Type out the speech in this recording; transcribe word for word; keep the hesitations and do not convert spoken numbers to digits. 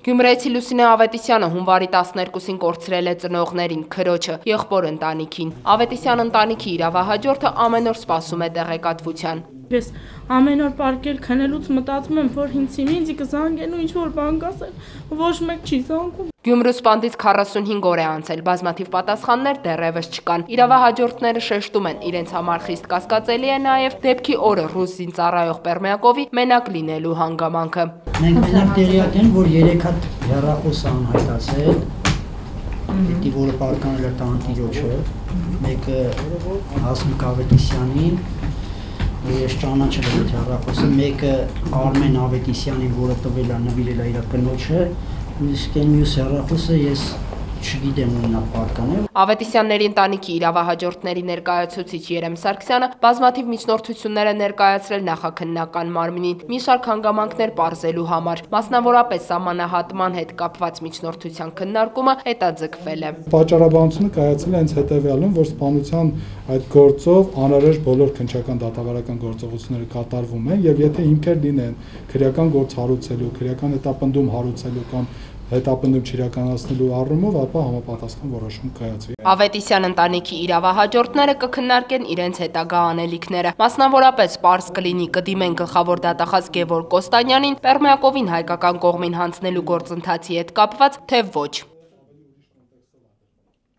Գյումրեցի Լուսինե Ավետիսյանը հունվարի տասներկուսին կորցրել է ծնողներին, քրոջը, եղբոր ընտանիքին։ Ավետիսյան ընտանիքի իրավահաջորդը ամեն օր սպասում է տեղեկատվության։ Ես ամեն օր պարկել քնելուց մտածում եմ, որ ինձ ինձ կզանգեն ու ինչ-որ բան կասեն, ոչ մեկ չի զանգում։ Գյումրու սպանդից քառասունհինգ օր է անցել, բազմաթիվ պատասխաններ դեռևս չկան։ Իրավահաջորդները շեշտում են, իրենց համար խիստ կասկածելի է նաև դեպքի օրը ռուս զինծառայող Պերմյակովի մենակ լինելու հանգամանքը։ Մենք մենակ տեղյակ ենք, որ երեք հատ հեռախոս անհայտացել, դիտի, որը պարկանել է տանտիրոջը, մեկը Հասմիկ Ավետիսյանին, ես ճանաչել եմ այդ հեռախոսը, մեկը Արմեն Ավետիսյանին, որը տվել է նվիրել է իր կնոջը, իսկ այն մյուս հեռախոսը ես չգիտեմ ունենա պատկանել։ Ավետիսյանների ընտանիքի իրավահաջորդների ներկայացուցիչ Երեմ Սարգսյանը բազմաթիվ միջնորդություններ է ներկայացրել նախաքննական մարմնին, մի շարք հանգամանքներ պարզելու համար, մասնավորապես սահմանահատման հետ կապված միջնորդության քննարկումը հետաձգվել է։ Պատճառաբանությունը կայացել է հենց հետևյալում, որ սպանության այդ գործով անհրաժեշտ բոլոր քննչական դատավարական գործողությունները կատարվում են, եւ եթե հիմքեր լինեն քրեական գործ հարուցելու, քրեական հետապնդում հարուցելու կամ հետապնդում չիրականացնելու առումով, ապա համապատասխան որոշում կայացվի։ Ավետիսյան ընտանիքի իրավահաջորդները կքննարկեն իրենց հետագա անելիքները։ Մասնավորապես պարզ կլինի կդիմեն գլխավոր դատախազ Գևորգ Կոստանյանին Պերմյակովին հայկական կողմին հանձնելու գործընթացի հետ կապված, թե ոչ։